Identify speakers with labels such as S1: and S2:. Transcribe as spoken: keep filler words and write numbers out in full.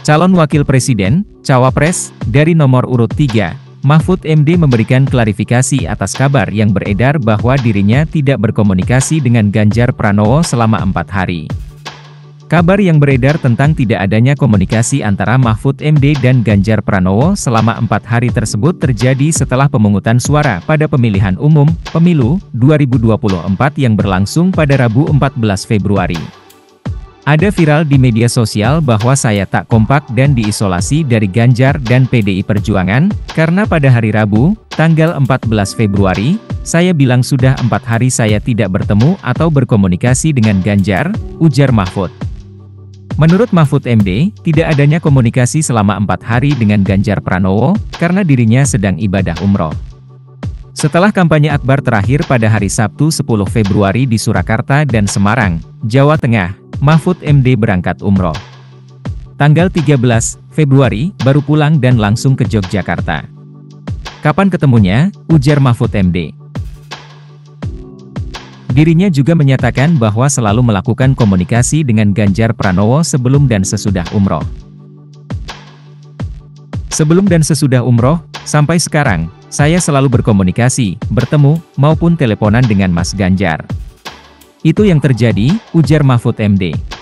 S1: Calon Wakil Presiden, Cawapres, dari nomor urut tiga, Mahfud M D memberikan klarifikasi atas kabar yang beredar bahwa dirinya tidak berkomunikasi dengan Ganjar Pranowo selama empat hari. Kabar yang beredar tentang tidak adanya komunikasi antara Mahfud M D dan Ganjar Pranowo selama empat hari tersebut terjadi setelah pemungutan suara pada pemilihan umum, pemilu, dua ribu dua puluh empat yang berlangsung pada Rabu empat belas Februari. Ada viral di media sosial bahwa saya tak kompak dan diisolasi dari Ganjar dan P D I Perjuangan, karena pada hari Rabu, tanggal empat belas Februari, saya bilang sudah empat hari saya tidak bertemu atau berkomunikasi dengan Ganjar, ujar Mahfud. Menurut Mahfud M D, tidak adanya komunikasi selama empat hari dengan Ganjar Pranowo, karena dirinya sedang ibadah umroh. Setelah kampanye akbar terakhir pada hari Sabtu sepuluh Februari di Surakarta dan Semarang, Jawa Tengah, Mahfud M D berangkat umroh. Tanggal tiga belas Februari, baru pulang dan langsung ke Yogyakarta. Kapan ketemunya? Ujar Mahfud M D. Dirinya juga menyatakan bahwa selalu melakukan komunikasi dengan Ganjar Pranowo sebelum dan sesudah umroh. Sebelum dan sesudah umroh, sampai sekarang, saya selalu berkomunikasi, bertemu, maupun teleponan dengan Mas Ganjar. Itu yang terjadi, ujar Mahfud M D.